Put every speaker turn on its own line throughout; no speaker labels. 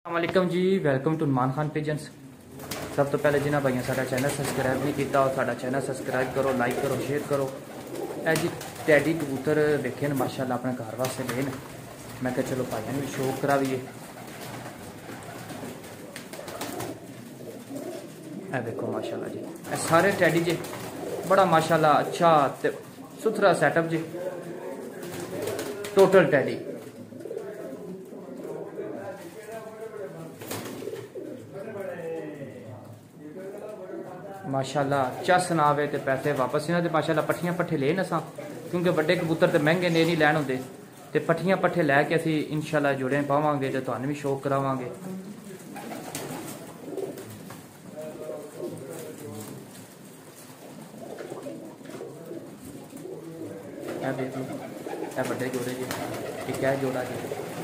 अस्सलामुअलैकुम जी, welcome to Numan Khan pigeons. सब तो पहले जिन्हें भाइयों साडा चैनल सबसक्राइब नहीं किया और साडा चैनल सबसक्राइब करो, लाइक करो, शेयर करो। ए जी टैडी कबूतर देखे न माशाल्लाह अपने घर वास्ते ले न, मैं क्या चलो भाइयों भी शौक कराइए। ए देखो माशाल्लाह जी, ए सारे टैडी जी बड़ा माशाल्लाह अच्छा सुथरा सेटअप जी, टोटल टैडी। माशाल्लाह चस ना आवे तो पैसे वापस इन्हों के माशाल्लाह पट्ठियां पट्ठे ले न असां, क्योंकि बड़े कबूतर तो महंगे ने नहीं लैन होंगे, तो पट्ठियां पट्ठे लैके असी इंशाल्लाह जोड़े पावांगे तो तुहानू भी शौक करावांगे। देख लो ए बड़े जोड़े जी, एक है जोड़ा जी,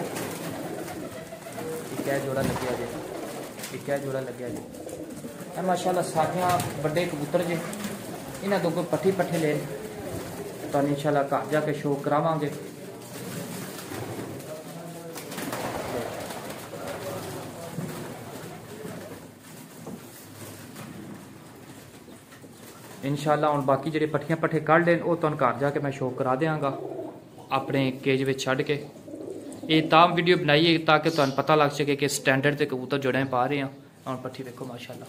एक है जोड़ा लग्या जी, एक है जोड़ा लग्या जी। माशाल्लाह सारियां बड़े कबूतर जे, इन्हों तो कोई पट्ठी पट्ठे ले तो इंशाल्लाह घर जाके शौक करावांगे। इंशाल्लाह हुण बाकी जेडे पट्ठियां पट्ठे कढ़ लेन वो तुहानू घर जाके मैं शौक करा देंगा अपने केज में छड़ के। ये ताम वीडियो बनाई है ताकि तुहानू पता लग सके कि स्टैंडर्ड से कबूतर जोड़े पा रहे हैं। और पट्ठी देखो माशाल्लाह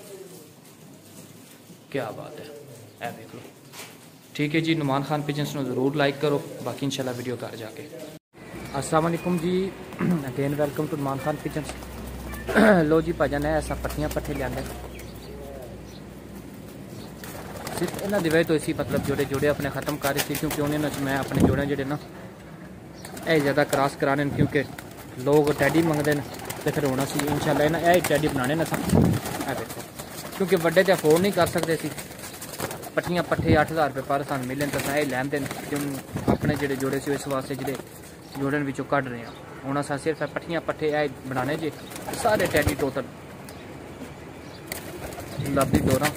क्या बात है, ए देख लो। ठीक है जी, नुमान खान पिजन्स में ज़रूर लाइक करो, बाकी इंशाल्लाह वीडियो घर जाके। अस्सलाम वालेकुम जी, again welcome to Numan Khan pigeons. लो जी भजन है ऐसा पट्ठियां पट्ठे लिया सिर्फ इन्हों की वजह तो इसी मतलब जोड़े जोड़े अपने ख़त्म कर रहे थे, क्योंकि उन्होंने मैं अपने जोड़े जोड़े ना ये ज़्यादा क्रॉस कराने, क्योंकि लोग टैडी मंगते हैं तो फिर होना सी इंशाल्लाह ना यह टैडी बनाने ना देखो, क्योंकि बड़े तो अफोर्ड नहीं कर सकते सी पट्ठियां पट्ठे 8000 रुपये पर सानू मिलन तो यह लैन देन, क्यों अपने जोड़े जोड़े से इस वास्ते जोड़े जोड़न विचों कढ़ रहे हैं। हूँ अस सिर्फ पट्ठियां पट्ठे यह बनाने जे सारे टैडी टोटल गुलाबी डोरा।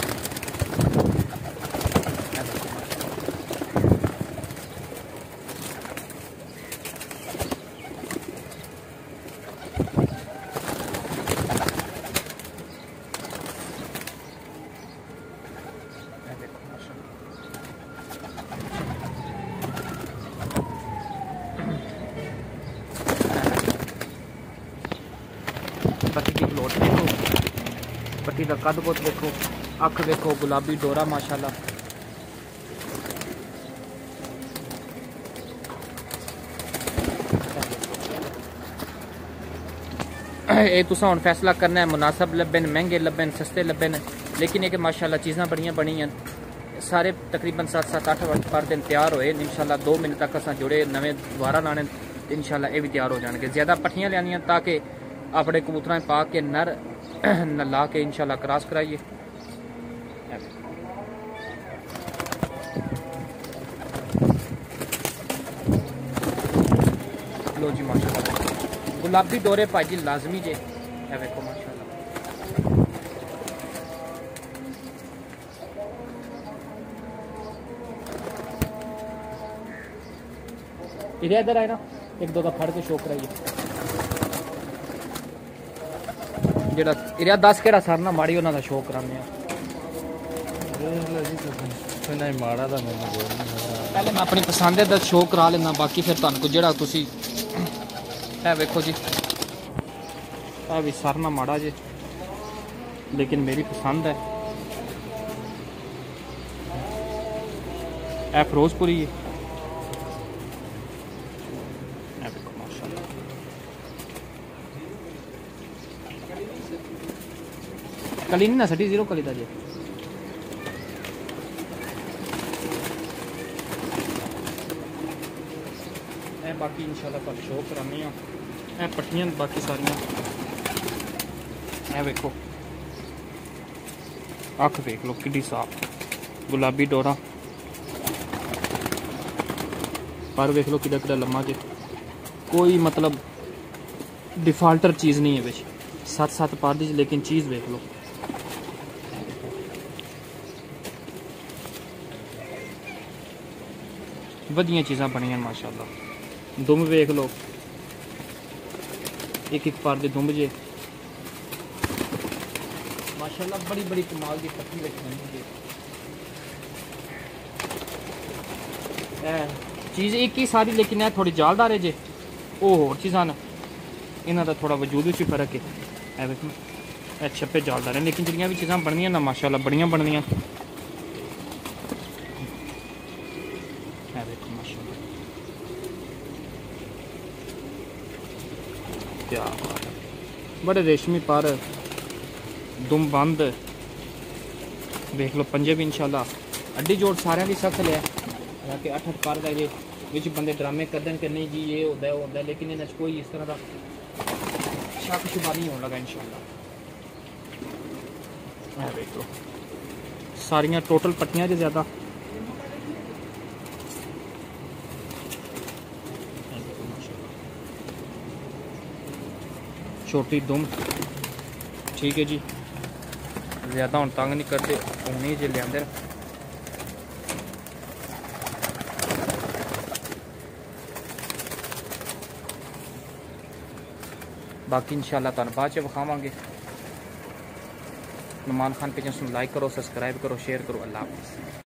पट्टी की फ्लोट देखो, पट्टी का कद बुत देखो, अख देखो, गुलाबी डोरा माशाल्लाह। ये तुसा हुण फैसला करना है मुनासब लब्बन, महंगे लब्बन, सस्ते लब्बन, लेकिन ये कि माशाल्लाह चीज़ां बड़ियां बनी हैं। सारे तकरीबन 7-8 पर दिन तैयार होए। इंशाल्लाह 2 महीने तक असां जुड़े नवे दोबारा लाने इंशाल्लाह ये भी तैयार हो जाएंगे। ज़्यादा पट्ठियां लियानियां ताकि अपने कबूतर पा के नर ला के इंशाल्लाह क्रॉस कराइए। लो जी माशाल्लाह गुलाबी डोरे भाजी लाजमी जे, है देखो माशाल्लाह। इधर आए ना, एक दो का फड़ के शौक कराइए। जेड़ा इरिया 10 केड़ा सर ना माड़ी उन्होंने शौक कराने माड़ा था। पहले मैं अपनी पसंद का शौक करा लेना, बाकी फिर तुहानू जेड़ा तुसी है वेखो जी है भी सर ना माड़ा जे, लेकिन मेरी पसंद है। ए फिरोजपुरी है, कली नहीं ना सटी, 0 कली था जी। बाकी इंशाल्लाह कल शो कराने हैं पट्टियां बाकी सारियां। वेखो अख देख लो कि साफ, गुलाबी डोरा पर वेख लो कि लम्मा जे, कोई मतलब डिफाल्टर चीज़ नहीं है बिच 7-7 पर दी, लेकिन चीज़ देख लो। वधिया चीज़ां बनियां माशाल्लाह। दुम वेख लो, एक एक पार दे दुंब जे माशाल्लाह बड़ी बड़ी कमाल की पत्ती रखी चीज़ एक ही सारी, लेकिन है थोड़ी जालदार है जे वो होर चीज़ां न इन्हां दा थोड़ा वजूद च फर्क है। देखो छप्पे जालदार है, लेकिन जिहड़ियां भी चीज़ां बनदियां ना माशाल्लाह बड़ियां बनदियां। देखो माशाल्लाह क्या बात है, बड़े रेशमी पर दुम बंद देख लो, पंजे भी इंशाल्लाह अड्डी जोड़ सारे की सख्त लिया। हालांकि 8-8 पार का ये विच बंदे ड्रामे करदे कि नहीं जी ये होता है वो होता है, लेकिन इन्हें कोई इस तरह का शक शुबा नहीं होने लगा इंशाल्लाह। देख लो सारियां टोटल पट्टियां जो ज़्यादा छोटी दुम ठीक है जी, ज़्यादा हम तंग नहीं करते, उन्हें जो लिया बाकी इंशाल्लाह तुहानू बाद च विखावांगे। नुमान खान पेज लाइक करो, सब्सक्राइब करो, शेयर करो। अल्लाह हाफ़िज़।